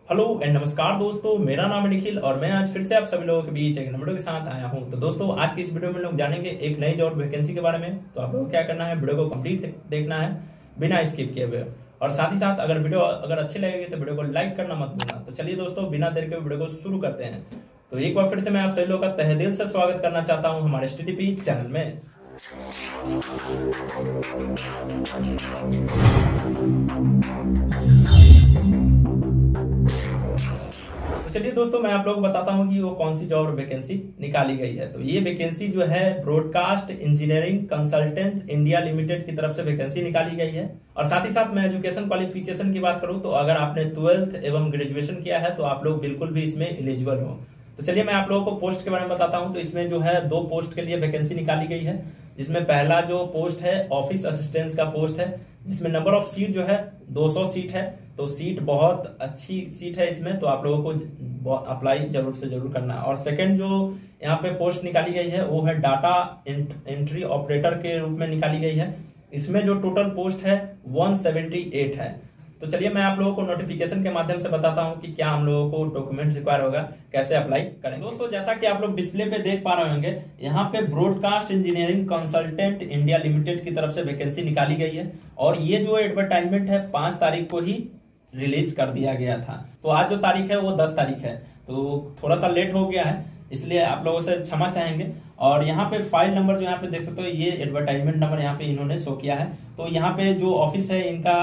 Hello and नमस्कार दोस्तों, मेरा नाम है निखिल और मैं आज फिर से आप सभी लोगों के बीच एक वीडियो के साथ आया हूं। तो दोस्तों, आज की इस वीडियो में लोग जानेंगे एक नई जॉब वैकेंसी के बारे में। तो आप लोगों को क्या करना है, वीडियो को कंप्लीट देखना है बिना स्किप किए हुए। और साथ ही साथ अगर वीडियो अच्छी लगेगी तो वीडियो को लाइक करना मत भूलना। तो चलिए दोस्तों, बिना देर के वीडियो को शुरू करते हैं। तो एक बार फिर से मैं आप सभी लोगों का तहे दिल से स्वागत करना चाहता हूँ हमारे STTP चैनल में। चलिए दोस्तों, मैं आप लोगों को बताता हूं कि वो कौन सी जॉब वैकेंसी निकाली गई है। तो ये वैकेंसी जो है broadcast engineering consultant India limited की तरफ से वैकेंसी निकाली गई है। और साथ ही साथ मैं एजुकेशन क्वालिफिकेशन की बात करूं तो अगर आपने 12th एवं ग्रेजुएशन किया है तो आप लोग बिल्कुल भी इसमें एलिजिबल हो। तो चलिए मैं आप लोगों को पोस्ट के बारे में बताता हूं। तो इसमें जो है 2 पोस्ट के लिए वैकेंसी निकाली गई है, जिसमें पहला जो पोस्ट है ऑफिस असिस्टेंट का पोस्ट है, जिसमें नंबर ऑफ सीट जो है 200 सीट है। तो सीट बहुत अच्छी सीट है इसमें, तो आप लोगों को अप्लाई जरूर से जरूर करना है। और सेकंड जो यहाँ पे पोस्ट निकाली गई है वो है डाटा एंट्री ऑपरेटर के रूप में निकाली गई है। इसमें जो टोटल पोस्ट है 178 है। तो चलिए मैं आप लोगों को नोटिफिकेशन के माध्यम से बताता हूं कि क्या हम लोगों को डॉक्यूमेंट्स रिक्वायर होगा, कैसे अप्लाई करें। दोस्तों, जैसा कि आप लोग डिस्प्ले पे देख पा रहे होंगे, यहाँ पे broadcast engineering consultant India limited की तरफ से वैकेंसी निकाली गई है। और ये जो एडवर्टाइजमेंट है 5 तारीख को ही रिलीज कर दिया गया था। तो आज जो तारीख है वो 10 तारीख है, तो थोड़ा सा लेट हो गया है, इसलिए आप लोगों से क्षमा चाहेंगे। और यहाँ पे फाइल नंबर जो यहाँ पे देख सकते हो, ये एडवर्टाइजमेंट नंबर यहाँ पे इन्होंने शो किया है। तो यहाँ पे जो ऑफिस है इनका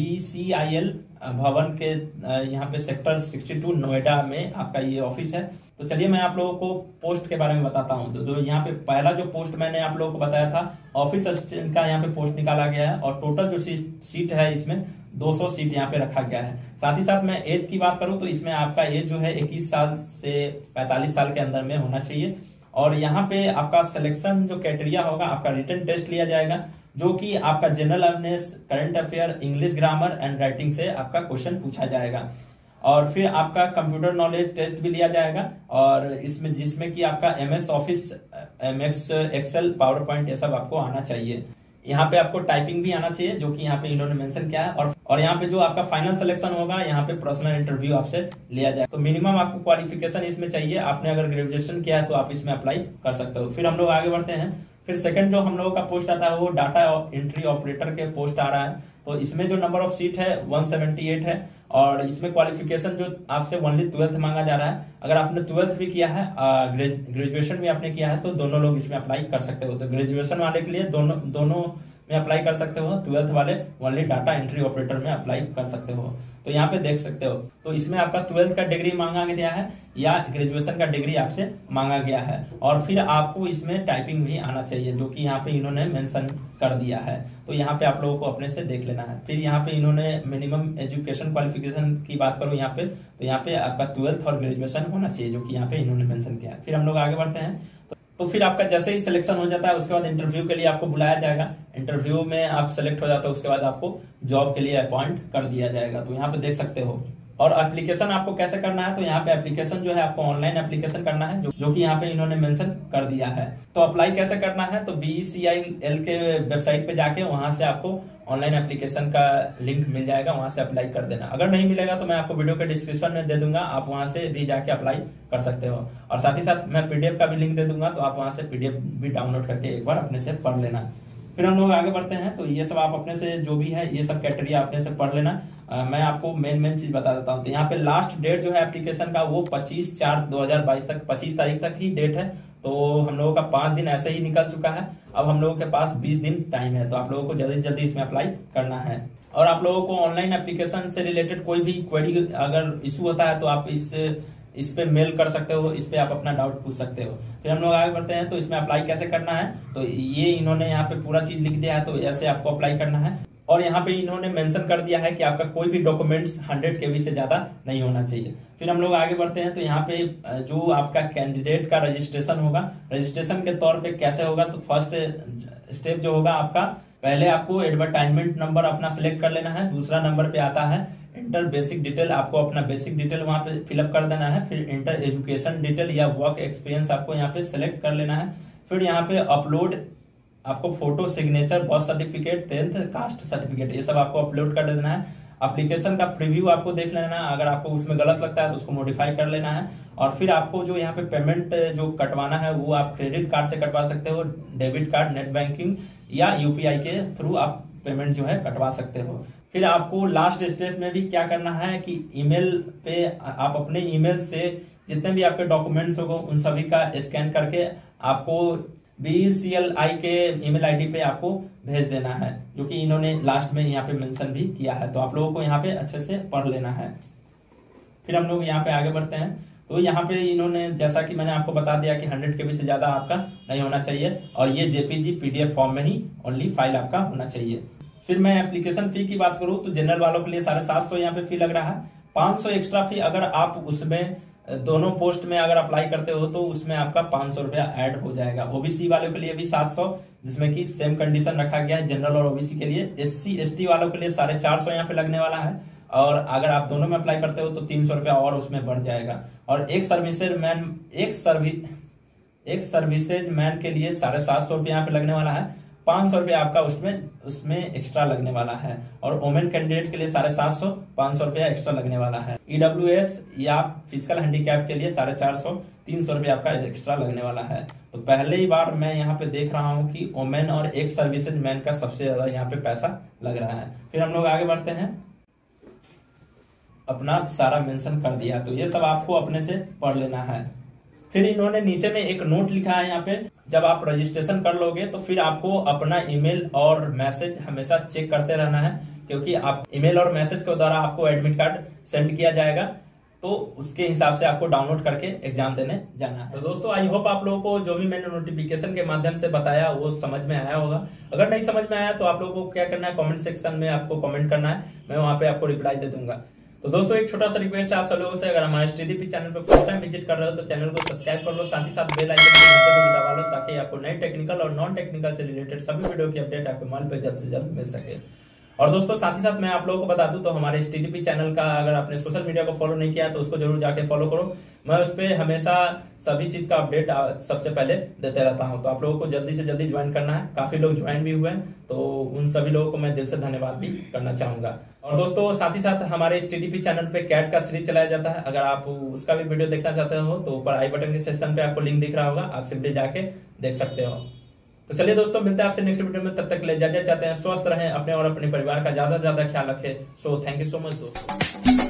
BCIL भवन के यहाँ पे सेक्टर 62 नोएडा में आपका ये ऑफिस है। तो चलिए मैं आप लोगों को पोस्ट के बारे में बताता हूँ। तो जो यहाँ पे पहला जो पोस्ट मैंने आप लोगों को बताया था ऑफिस असिस्टेंट का, यहाँ पे पोस्ट निकाला गया है। और टोटल जो सीट है इसमें 200 सीट यहाँ पे रखा गया है। साथ ही साथ मैं एज की बात करूं तो इसमें आपका एज जो है 21 साल से 45 साल के अंदर में होना चाहिए। और यहाँ पे आपका सिलेक्शन जो क्राइटेरिया होगा, आपका रिटन टेस्ट लिया जाएगा, जो कि आपका general awareness, current affair, English grammar and writing से आपका क्वेश्चन पूछा जाएगा। और फिर आपका कंप्यूटर नॉलेज टेस्ट भी लिया जाएगा, और इसमें जिसमें कि आपका MS Office, MS Excel, PowerPoint ये सब आपको आना चाहिए। यहाँ पे आपको टाइपिंग भी आना चाहिए, जो कि यहाँ पे इन्होंने मेंशन किया है। और यहाँ पे जो आपका फाइनल सिलेक्शन होगा, यहाँ पे पर्सनल इंटरव्यू आपसे लिया जाए। तो मिनिमम आपको क्वालिफिकेशन इसमें चाहिए। आपने अगर ग्रेजुएशन किया है तो आप इसमें अप्लाई कर सकते हो। फिर हम लोग आगे बढ़ते हैं। फिर सेकंड जो हम लोगों का पोस्ट आता है वो डाटा एंट्री ऑपरेटर के पोस्ट आ रहा है। तो इसमें जो नंबर ऑफ सीट है 178 है। और इसमें क्वालिफिकेशन जो आपसे ओनली 12th मांगा जा रहा है। अगर आपने 12th भी किया है, ग्रेजुएशन भी आपने किया है, तो दोनों लोग इसमें अप्लाई कर सकते हो। तो ग्रेजुएशन वाले के लिए दोनों में अप्लाई कर सकते हो, 12th वाले ओनली डाटा एंट्री ऑपरेटर में अप्लाई कर सकते हो। तो यहाँ पे देख सकते हो, तो इसमें आपका 12th का डिग्री मांगा गया है या ग्रेजुएशन का डिग्री आपसे मांगा गया है। और फिर आपको इसमें टाइपिंग भी आना चाहिए, जो कि यहाँ पे इन्होंने मेंशन कर दिया है। तो यहाँ पे आप लोगों को अपने से देख लेना है। फिर यहाँ पे इन्होंने मिनिमम एजुकेशन क्वालिफिकेशन की बात करूँ यहाँ पे, तो यहाँ पे आपका 12th और ग्रेजुएशन होना चाहिए, जो कि यहाँ पे इन्होंने मेंशन किया है। फिर हम लोग आगे बढ़ते हैं। तो फिर आपका जैसे ही सिलेक्शन हो जाता है उसके बाद इंटरव्यू के लिए आपको बुलाया जाएगा। इंटरव्यू में आप सेलेक्ट हो जाते हो, उसके बाद आपको जॉब के लिए अपॉइंट कर दिया जाएगा। तो यहाँ पे देख सकते हो। और एप्लीकेशन आपको कैसे करना है, तो यहाँ पे एप्लीकेशन जो है आपको ऑनलाइन एप्लीकेशन करना है, जो कि यहाँ पे इन्होंने मेंशन कर दिया है। तो अप्लाई कैसे करना है, तो BCIL के वेबसाइट पे जाके वहां से आपको ऑनलाइन एप्लीकेशन का लिंक मिल जाएगा, वहां से अप्लाई कर देना। अगर नहीं मिलेगा तो मैं आपको वीडियो के डिस्क्रिप्शन में दे दूंगा, आप वहां से भी जाके अप्लाई कर सकते हो। और साथ ही साथ मैं PDF का भी लिंक दे दूंगा, तो आप वहां से PDF भी डाउनलोड करके एक बार अपने से पढ़ लेना। फिर हम लोग आगे बढ़ते हैं। तो ये सब आप अपने से जो भी है ये सब क्राइटेरिया अपने से पढ़ लेना। मैं आपको मेन चीज बता देता हूँ। तो यहाँ पे लास्ट डेट जो है एप्लीकेशन का वो 25/4/2022 तक, 25 तारीख तक ही डेट है। तो हम लोगों का 5 दिन ऐसे ही निकल चुका है। अब हम लोगों के पास 20 दिन टाइम है। तो आप लोगों को जल्दी से जल्दी इसमें अप्लाई करना है। और आप लोगों को ऑनलाइन एप्लीकेशन से रिलेटेड कोई भी क्वेरी अगर इशू होता है तो आप इस पे मेल कर सकते हो, इस पे आप अपना डाउट पूछ सकते हो। फिर हम लोग आगे बढ़ते हैं। तो इसमें अप्लाई कैसे करना है, तो ये इन्होंने यहाँ पे पूरा चीज लिख दिया है, तो ऐसे आपको अप्लाई करना है। और यहाँ पे इन्होंने मेंशन कर दिया है कि आपका कोई भी डॉक्यूमेंट्स 100 KB से ज्यादा नहीं होना चाहिए। फिर हम लोग आगे बढ़ते हैं। तो यहाँ पे जो आपका कैंडिडेट का रजिस्ट्रेशन होगा, रजिस्ट्रेशन के तौर पे कैसे होगा, तो फर्स्ट स्टेप जो होगा आपका, पहले आपको एडवर्टाइजमेंट नंबर अपना सिलेक्ट कर लेना है। दूसरा नंबर पे आता है इंटर बेसिक डिटेल, आपको अपना बेसिक डिटेल वहां पे फिलअप कर देना है। फिर इंटर एजुकेशन डिटेल या वर्क एक्सपीरियंस आपको यहाँ पे सिलेक्ट कर लेना है। फिर यहाँ पे अपलोड आपको photo, signature, birth certificate, 10th caste certificate, ये सब आपको अपलोड कर देना है। एप्लीकेशन का प्रीव्यू आपको देख लेना है। अगर आपको उसमें गलत लगता है तो उसको मॉडिफाई कर लेना है। और फिर आपको जो यहाँ पे पेमेंट जो कटवाना है वो आप क्रेडिट कार्ड से कटवा सकते हो, डेबिट कार्ड, नेट बैंकिंग या यूपीआई के थ्रू आप पेमेंट जो है कटवा सकते हो। फिर आपको लास्ट स्टेप में भी क्या करना है कि ईमेल पे आप अपने ईमेल से जितने भी आपके डॉक्यूमेंट्स होंगे उन सभी का स्कैन करके आपको BCLI के ईमेल आईडी पे आपको भेज देना है, जो कि इन्होंने लास्ट में यहाँ पे मेंशन भी किया है। तो आप लोगों को यहाँ पे अच्छे से पढ़ लेना है। फिर हम लोग यहाँ पे आगे बढ़ते हैं। तो यहाँ पे इन्होंने जैसा कि मैंने आपको बता दिया कि 100 KB से ज्यादा आपका नहीं होना चाहिए और ये JPG PDF फॉर्म में ही ओनली फाइल आपका होना चाहिए। फिर मैं एप्लीकेशन फी की बात करूं तो जनरल वालों के लिए 750 यहाँ पे फी लग रहा है। 500 एक्स्ट्रा फी अगर आप उसमें दोनों पोस्ट में अगर अप्लाई करते हो तो उसमें आपका 500 रुपया ऐड हो जाएगा। ओबीसी वालों के लिए भी 700, जिसमें कि सेम कंडीशन रखा गया है जनरल और ओबीसी के लिए। SC ST वालों के लिए 450 यहाँ पे लगने वाला है। और अगर आप दोनों में अप्लाई करते हो तो 300 रुपया और उसमें बढ़ जाएगा। और एक सर्विसेज मैन के लिए 750 रुपया यहाँ पे लगने वाला है। 500 रुपया आपका उसमें एक्स्ट्रा लगने वाला है। और वोमेन कैंडिडेट के लिए 750, 500 रुपया एक्स्ट्रा लगने वाला है। EWS या फिजिकल हैंडीकैप के लिए 450, 300 रुपया आपका एक्स्ट्रा लगने वाला है। तो पहले ही बार मैं यहाँ पे देख रहा हूँ कि वोमेन और एक सर्विसेज मैन का सबसे ज्यादा यहाँ पे पैसा लग रहा है। फिर हम लोग आगे बढ़ते हैं। अपना सारा मेंशन कर दिया, तो ये सब आपको अपने से पढ़ लेना है। फिर इन्होंने नीचे में एक नोट लिखा है यहाँ पे, जब आप रजिस्ट्रेशन कर लोगे तो फिर आपको अपना ईमेल और मैसेज हमेशा चेक करते रहना है, क्योंकि आप ईमेल और मैसेज के द्वारा आपको एडमिट कार्ड सेंड किया जाएगा। तो उसके हिसाब से आपको डाउनलोड करके एग्जाम देने जाना है। तो दोस्तों आई होप आप लोगों को जो भी मैंने नोटिफिकेशन के माध्यम से बताया वो समझ में आया होगा। अगर नहीं समझ में आया तो आप लोगों को क्या करना है, कमेंट सेक्शन में आपको कमेंट करना है, मैं वहां पे आपको रिप्लाई दे दूंगा। तो दोस्तों एक छोटा सा रिक्वेस्ट है आप सब लोगों से, अगर हमारे STDP चैनल पर फर्स्ट टाइम विजिट कर रहे हो तो चैनल को सब्सक्राइब कर लो, साथ ही साथ बेल आइकन को दबा लो, ताकि आपको नए टेक्निकल और नॉन टेक्निकल से रिलेटेड सभी वीडियो की अपडेट आपके मोबाइल पे जल्द से जल्द मिल सके। और दोस्तों साथ ही साथ मैं आप लोगों को बता दूं तो हमारे STDP चैनल का अगर आपने सोशल मीडिया को फॉलो नहीं किया तो उसको जरूर जाके फॉलो करो। मैं उस पर हमेशा सभी चीज का अपडेट सबसे पहले देते रहता हूं। तो आप लोगों को जल्दी से जल्दी ज्वाइन करना है। काफी लोग ज्वाइन भी हुए हैं, तो उन सभी लोगों को मैं दिल से धन्यवाद भी करना चाहूंगा। और दोस्तों साथ ही साथ हमारे STDP चैनल पे कैट का सीरीज चलाया जाता है। अगर आप उसका भी वीडियो देखना चाहते हो तो ऊपर आई बटन के सेक्शन पे आपको लिंक दिख रहा होगा, आप सिंपली जाके देख सकते हो। तो चलिए दोस्तों मिलते हैं आपसे नेक्स्ट वीडियो में, तब तक ले जाते चाहते हैं स्वस्थ रहें, अपने और अपने परिवार का ज्यादा से ज्यादा ख्याल रखें। So thank you so much दोस्तों।